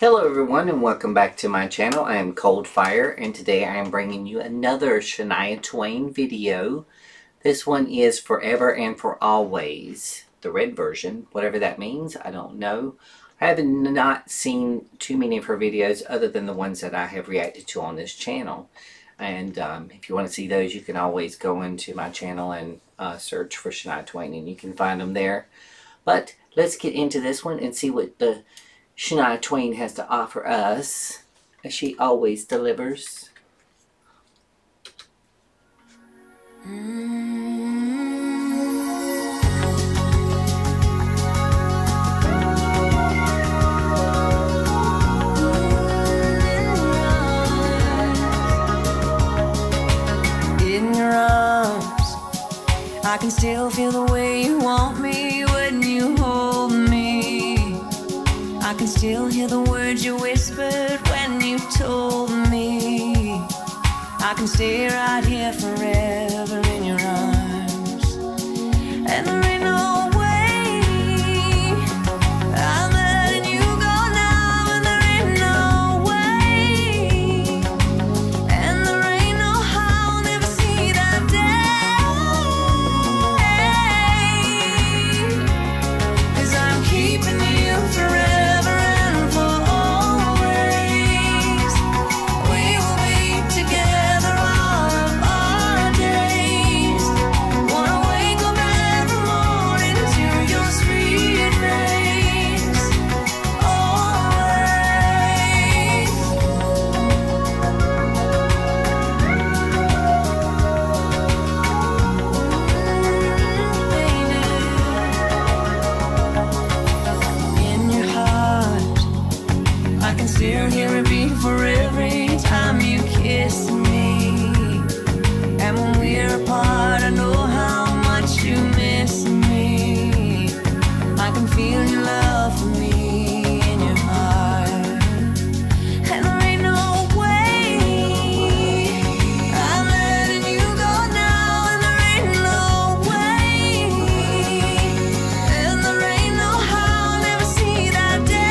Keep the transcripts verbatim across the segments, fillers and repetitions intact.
Hello everyone and welcome back to my channel. I am Coldfire and today I am bringing you another Shania Twain video. This one is Forever and For Always, the red version, whatever that means, I don't know. I have not seen too many of her videos other than the ones that I have reacted to on this channel. And um, if you want to see those, you can always go into my channel and uh, search for Shania Twain and you can find them there. But let's get into this one and see what the Shania Twain has to offer us, as she always delivers. In your arms, I can still feel the way you want me when you hold me. I can still hear the words you whispered when you told me I can stay right here forever in your arms. And there ain't no way I'm letting you go now, and there ain't no way, and there ain't no how I'll never see that day, 'cause I'm keeping you forever. Still hear it beat for every time you kiss me. And when we're apart, I know how much you miss me. I can feel your love for me in your heart. And there ain't no way I'm letting you go now, and there ain't no way, and there ain't no how I'll never see that day.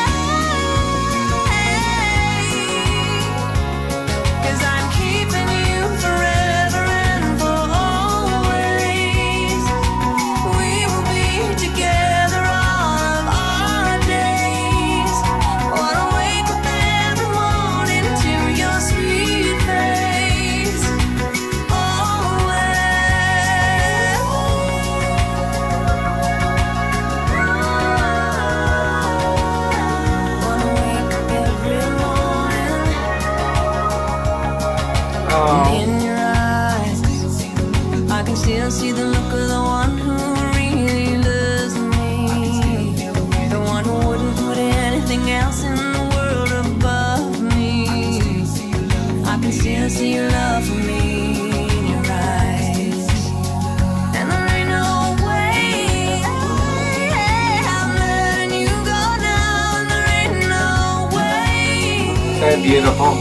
Still see the look of the one who really loves me, the one who wouldn't put anything else in the world above me. I can still see your love for me in your eyes, and there ain't no way I'm letting you go now, and there ain't no way. So beautiful.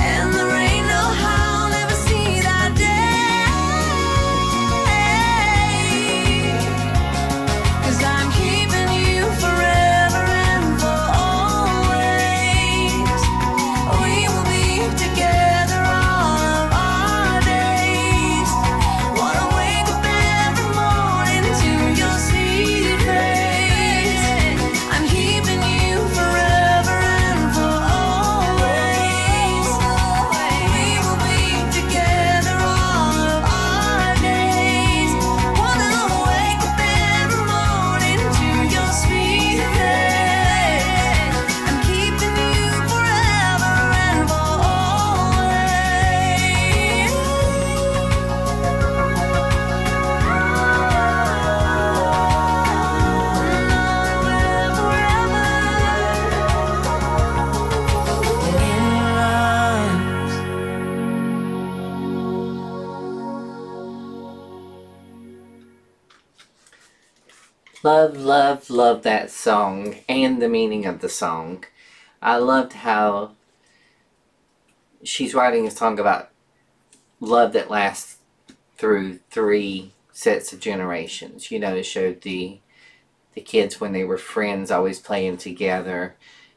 Love, love, love that song and the meaning of the song. I loved how she's writing a song about love that lasts through three sets of generations. You know, it showed the the kids when they were friends always playing together,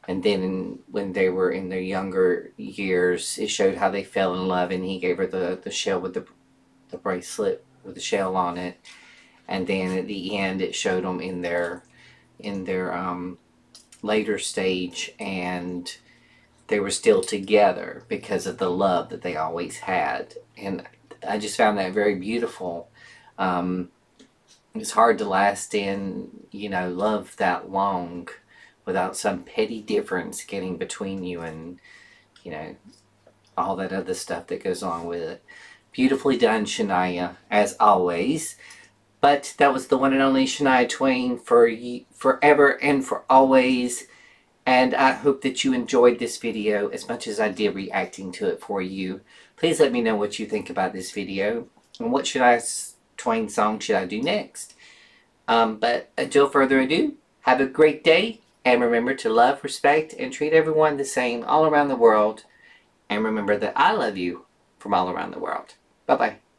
And then when they were in their younger years, it showed how they fell in love, and he gave her the, the shell with the, the bracelet with the shell on it. And then at the end, it showed them in their, in their um, later stage, and they were still together because of the love that they always had. And I just found that very beautiful. Um, it's hard to last in, you know, love that long without some petty difference getting between you and, you know, all that other stuff that goes on with it. Beautifully done, Shania, as always. But that was the one and only Shania Twain for forever and for always. And I hope that you enjoyed this video as much as I did reacting to it for you. Please let me know what you think about this video. And what Shania Twain song should I do next? Um, but until further ado, have a great day. And remember to love, respect, and treat everyone the same all around the world. And remember that I love you from all around the world. Bye-bye.